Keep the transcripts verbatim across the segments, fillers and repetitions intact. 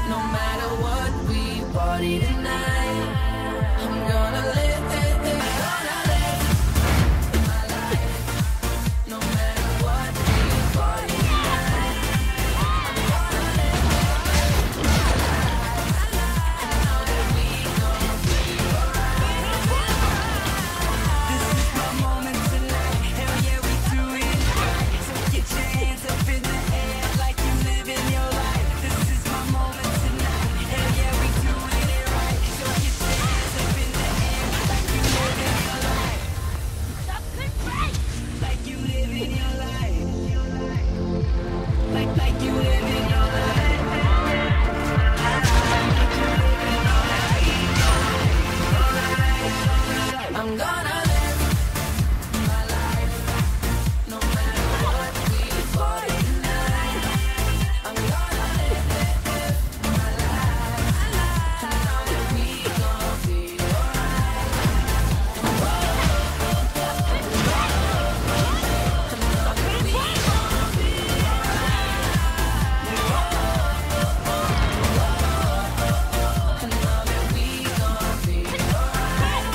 No matter what, we party tonight. I'm gonna live, gonna live my life. No matter what, we party tonight. I'm gonna live my life. I know that we gon' be alright. This is my moment tonight. Hell yeah, we do it right. So get your hands up in the air like you living your life. This is my moment tonight. Hell yeah, we doing it right. So get your hands up in the air like you living your life. Like you living your life. Like like you living your life. I'm gonna live my life. No matter what, we party tonight. I'm gonna live my life. I know that we gon' be alright. I know that we gon' be alright. I know that we gon' be alright.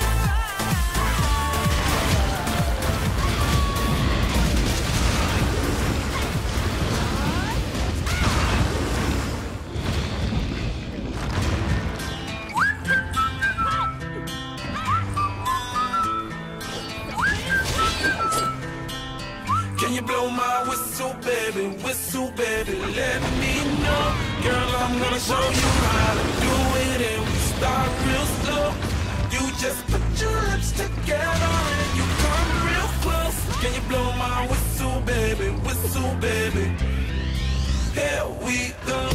Can you blow my whistle, baby? Whistle, baby, let me know. Girl, I'm gonna show you how to do it, and we start real slow. You just put your lips together and you come real close. Can you blow my whistle, baby? Whistle, baby. Here we go.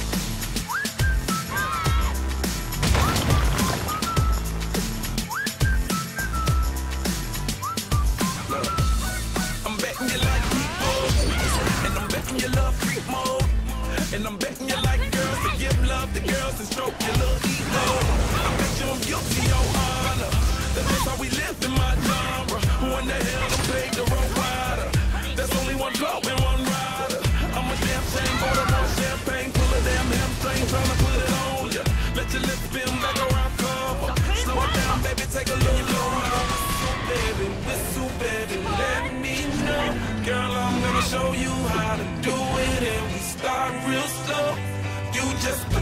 I'm betting you like people, and I'm betting you love freak mode, and I'm betting you like girls to give love to girls and stroke your little ego. I bet you I'm guilty, your honor. That is how we live in my genre. Who in the hell done paved the road wider? There's only one blow and one rider. I'm a damn shame, order more champagne, pull a damn hamstring, tryna put it on ya. Let your lips spin back around, cover. Slow it down, baby, take a little longer. Baby, whistle, baby, let me know. Girl, I'm gonna show you how to do it, and we start real slow. You just